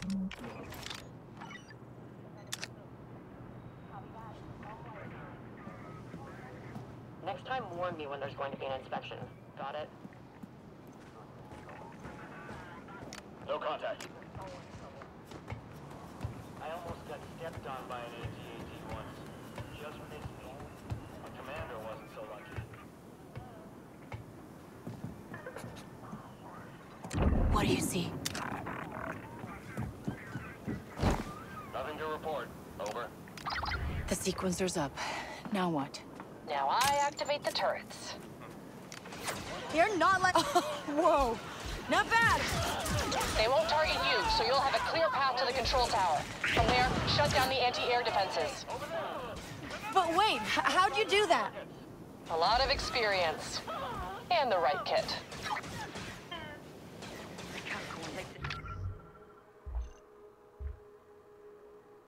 Next time, warn me when there's going to be an inspection. Got it? No contact. I almost got stepped on by an AT-AT once. Just missed me. My commander wasn't so lucky. What do you see? Nothing to report. Over. The sequencer's up. Now what? Now I activate the turrets. You're not like... Whoa! Not bad! They won't target you, so you'll have a clear path to the control tower. From there, shut down the anti-air defenses. But wait, how'd you do that? A lot of experience. And the right kit.